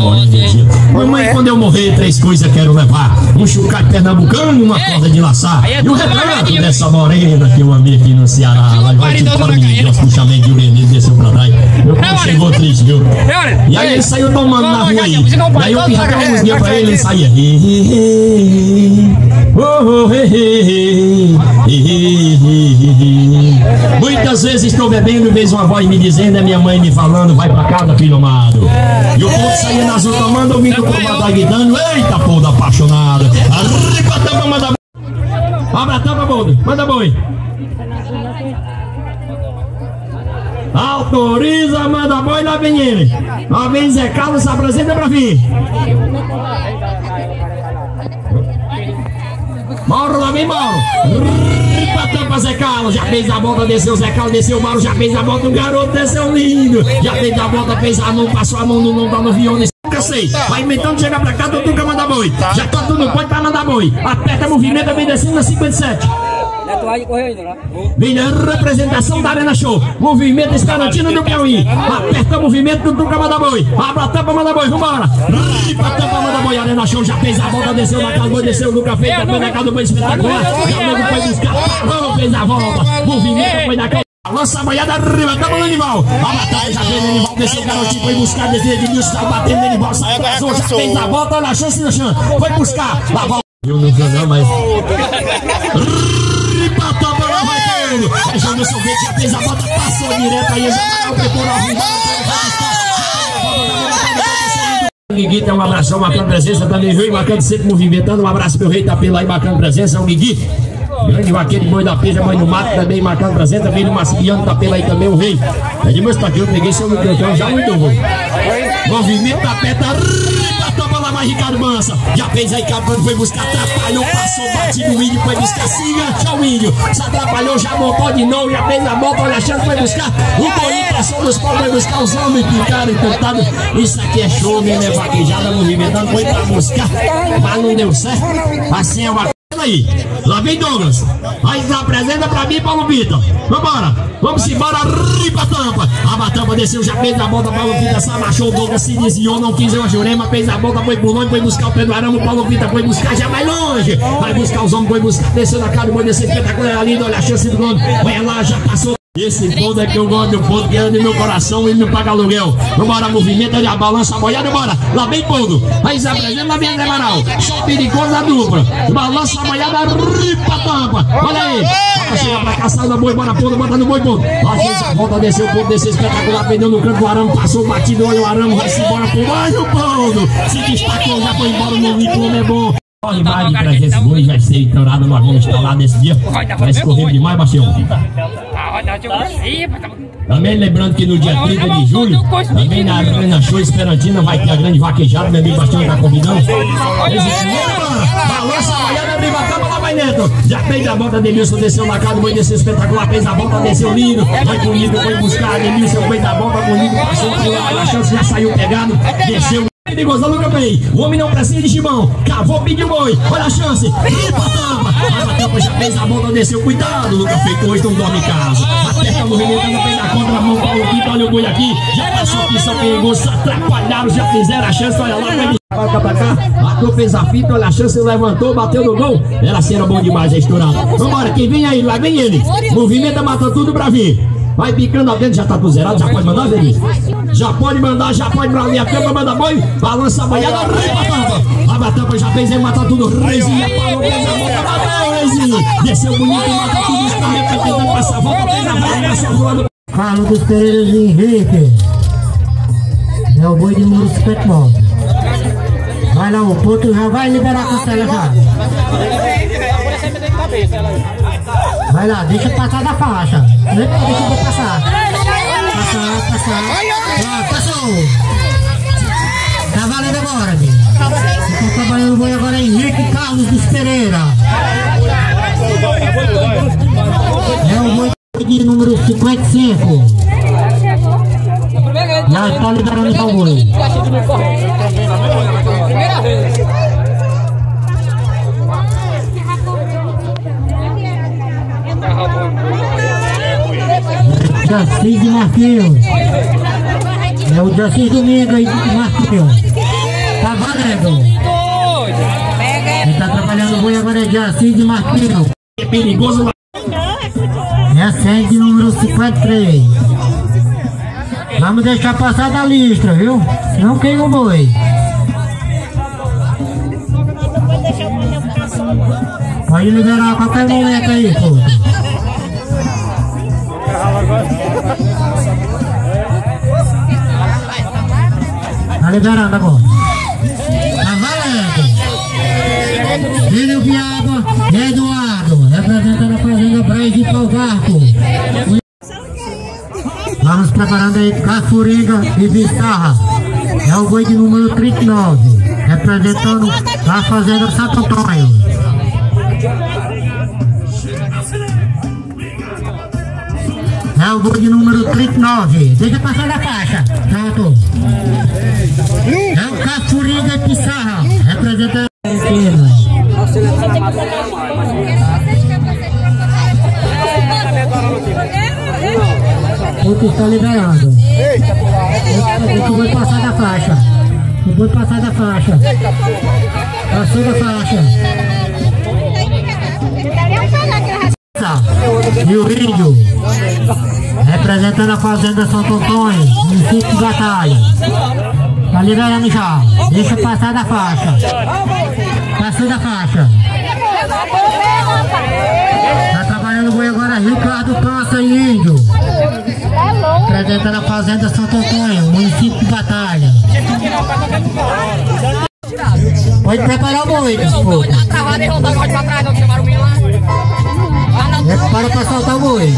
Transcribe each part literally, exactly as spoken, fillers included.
morena dizia: mamãe, quando eu morrer, três coisas quero levar: um chocalho pernambucano, uma corda de laçar e um retrato dessa morena que eu amei aqui no Ceará. Lá vai te para mim, Deus puxamento de urânio desceu pra trás. Meu pai chegou triste, viu? E aí ele saiu tomando na rua aí. E aí eu fiz até uma musiquinha pra ele, ele saía. Muitas vezes estou bebendo e vejo uma voz me dizendo: é minha mãe me falando, vai pra casa, filho amado. E o povo saía nas ruas tomando, ouvindo o povo tá gritando: eita, povo apaixonado. Arriba a tampa, manda boi. Abra a tampa, boi. Manda boi. Autoriza, manda boi, lá vem ele. Lá vem Zé Carlos, se apresenta pra vir. Mauro, lá vem Mauro. Ripa tampa, Zé Carlos. Já fez a volta, desceu Zé Carlos, desceu Mauro. Já fez a volta, o garoto desceu lindo. Já fez a volta, fez a mão, passou a mão no não, tá no viol. Nunca sei. Vai inventando, chega pra cá, tu nunca manda boi. Já tá tudo pode pra mandar boi. Aperta movimento, vem descendo na cinquenta e sete. Vem a representação da Arena Show. Movimento Estarantino do Piauí. Aperta o movimento do Tuca Manda Boi. Abra a tampa, manda boi, vambora. Ripa a tampa, manda boi. Arena Show já fez a volta, desceu na casa do boi, desceu, nunca fez. Depois da casa do boi espetacular. Já o nego foi buscar, parou, fez a volta. Movimento foi da casa. Lança a boiada, arriba, tamo no Animal. A batalha já fez o Animal, desceu o garotinho, foi buscar, desceu Edmilson, tá batendo no Animal, se atrasou, já fez a volta, olha a chance no chão. Foi buscar, lá volta. Eu não sei não, mas... Aí Janderson Verde já fez a volta, passou direto aí, já vai o temporal. O Guigui tem um abração, marcando presença também, viu? E marcando sempre movimentando. Um abraço pro Rei Tapela aí, marcando presença. O Guigui, grande vaqueiro de Boi da Peja, Mãe do Mato também, marcando presença. Também no Marciliano Tapela aí também, o Rei. É de meus taquinhos, eu peguei seu microfone, já muito bom. Movimento da peta, toma lá mais Ricardo Mansa. Já fez aí, Cabano, foi buscar, atrapalhou, passou, bate no índio, foi buscar, se enganchou o índio. Se atrapalhou, já montou de novo, já fez a volta, olha a chance, foi buscar. O Boinho passou nos povos, foi buscar os homens, picaram e tentado. Isso aqui é show, né? Vaquejada movimentando, foi pra buscar, mas não deu certo. Assim é uma aí. Lá vem Douglas. Aí se apresenta pra mim, Paulo Vitor. Vambora. Vamos embora. Ripa a tampa. A tampa desceu, já fez a volta. Paulo Vitor se abaixou. O Douglas se desviou. Não quis uma jurema. Fez a volta. Foi por longe. Foi buscar o Pedro Aramo. Paulo Vitor foi buscar. Já vai longe. Vai buscar os homens. Foi buscar. Desceu na cara do boi. Desceu espetacular. Lindo. Olha a chance do gol. Vai lá. Já passou. Esse ponto é que eu gosto do ponto que é do meu coração e não paga aluguel. Vambora, movimento, ele balança a boiada, bora. Lá vem Pondo. Aí se apresenta, lá vem Zé Amaral. Só perigoso a dupla. Balança a boiada, ripa a tampa. Olha aí. Bora chegar pra cá, sai da boi, bora Pondo, bota no boi, Pondo. Lá fez a volta, desceu o Pondo, desceu espetacular. Perdeu no canto do arame, passou batido, olha o arame, vai-se embora pro baixo, o Pondo. Se destacou, já foi embora no Nicolau, é bom. Corre mais de trezentos bois, vai ser estourado, nós vamos instalar nesse dia. Vai escorrer demais, Bastião. Também lembrando que no dia trinta de julho, também na Arena Show Esperantina vai ter a grande vaquejada, meu amigo Bastião tá convidando. Balança a baiana, abriu a cama, lá vai dentro. Já fez a volta, Denilson desceu na casa, o boi desceu espetacular, fez a volta, desceu lindo. Vai bonito, foi buscar, Denilson fez a volta, bonito, passou, a chance já saiu pegado, desceu. Perigoso, nunca veio. O homem não precisa de chibão. Cavou, pediu boi. Olha a chance. Ripa a tampa. A tampa já fez a volta, desceu. Cuidado, Lucas Feito. Hoje não dorme em casa. Aperta o movimento, não fez a contramão. Paulo Vitor, olha o boi aqui. Já passou aqui, só perigoso. Atrapalharam, já fizeram a chance. Olha lá, vai pra pra cá. Bateu, fez a fita. Olha a chance, levantou, bateu no gol. Era cena bom demais, é estourado. Vambora, quem vem aí? Lá vem ele. Movimenta, matou tudo pra vir. Vai picando a dentro, já tá tudo zerado, já pode mandar, Feliz? Já pode mandar, já pode pra ali a tampa, manda boi, balança a boiada, ripa a tampa. Abre a tampa, já fez aí, mata tudo, Reizinha, parou, fez a volta, bateu, Reizinho. Desceu bonito, mata tudo, escorreu, tá tentando passar a volta, fez a volta, passou a volta. Carlos dos Pereiras de Henrique. É o boi de Muro Petmol. Vai lá, o ponto já vai liberar a costela já. Vai lá, deixa passar da faixa. Deixa eu passar. Passar, passar. Ah, passou. Tá valendo agora, amigo. Estou trabalhando o boi agora, Henrique Carlos dos Pereira. É o boi de número cinquenta e cinco. Já está liberando o boi. Primeira vez. Jacis de Marquinhos. É o Jacis Domingo aí de Marquinhos. liberado. Quem tá trabalhando o boi agora é Jaci de Marquinhos. É perigoso. É a sede número cinquenta e três. Vamos deixar passar da listra, viu? Senão queima o boi. Pode liberar a qualquer momento aí, pô. Tá liberando agora. Tá valendo. Filho Biaba, Eduardo, representando a fazenda Braz de Palgarco. Vamos preparando aí Cafuriga e Bissarra. É o boi de número trinta e nove, representando a fazenda Santo Antônio. É o boi de número trinta e nove. Deixa passar da faixa. Pronto. É o Cafuriga e Bissarra, representando a o que está liberando. O que vai passar da faixa. O vai passar da faixa. Passou da faixa. E o índio, representando a fazenda Santo Antônio, município de Batalha. Tá liberando já. Deixa passar da faixa. Passou da faixa. Tá trabalhando o boi agora Ricardo Pança e Índio. Representando a fazenda Santo Antônio, município de Batalha. Pode preparar o boi, desculpa. Prepara pra soltar o boi.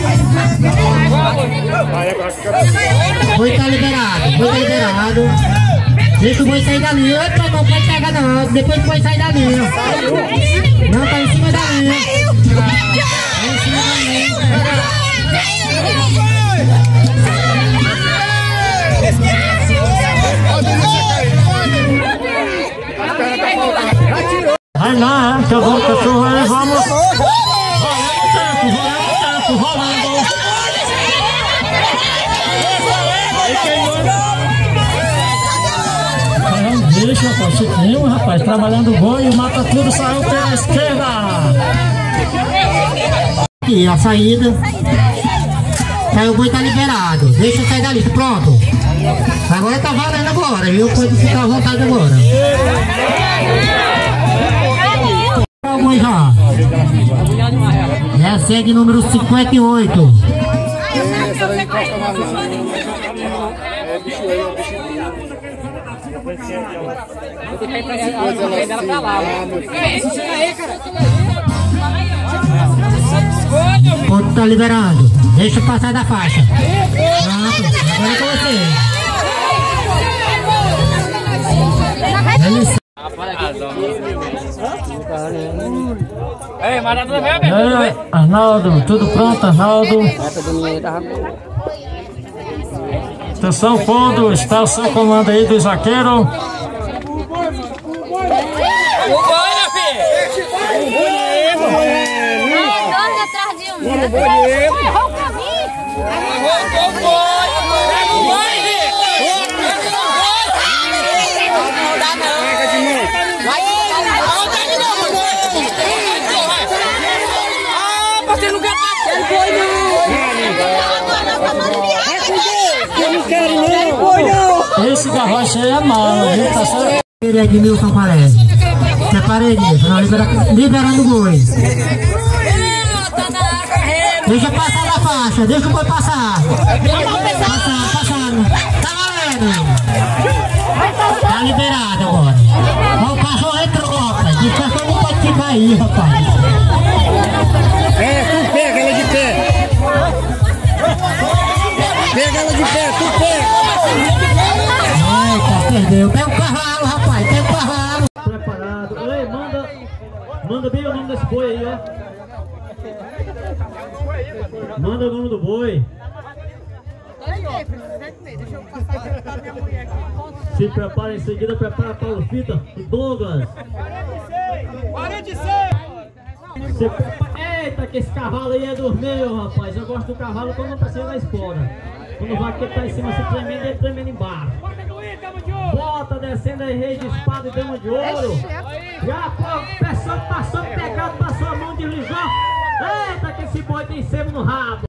O boi tá liberado, o boi tá liberado. Deixa o boi sair da linha. Opa, não pode pegar não, depois o boi sai da linha. Não, tá em cima da linha. Tá em cima da linha. Vai lá, que eu vou, cachorro, aí vamos. Deixa, rapaz, suquinho, rapaz, trabalhando o boi e mata tudo, saiu pela esquerda. Aqui, a saída. Aí o boi tá liberado, deixa eu sair da lista, pronto. Agora tá valendo agora, viu? Pode ficar à vontade agora. O boi já. É a sede número cinquenta e oito. O ponto tá liberando. Deixa passar da faixa. Pronto, agora é com você. Ele... Ei, Maradona, vem, vem. Ei, Arnaldo, tudo pronto, Arnaldo? Atenção, fundo, está o seu comando aí do zagueiro. Esse garrocha aí é malo, viu? Tá só... Ele é de Nilson Parede. Preparei isso, não, libera... liberando o boi. Deixa passar da faixa, deixa o boi passar. Passar, passando. Tá valendo. Tá liberado agora. Ó, o cachorro entrou, rapaz. O cachorro não pode ficar aí, rapaz. É, tu pega ela de pé. Pega ela de pé, tu pega. Eita, perdeu. Tem um cavalo, rapaz, tem um cavalo. Preparado. Ei, manda, manda bem o nome desse boi aí, ó. Manda o nome do boi. Se prepara em seguida, prepara Paulo Fita e Douglas. quarenta e seis! Se prepara... Eita, que esse cavalo aí é dos meus, rapaz. Eu gosto do cavalo quando não tá sendo na espora. Quando o vaqueiro tá em cima se tremendo, ele tremendo embaixo. Bota descendo aí, rei de espada e dama de ouro. Já pô, pessoal passou pegado, passou a mão, deslizou. Eita, que esse boi tem sebo no rabo.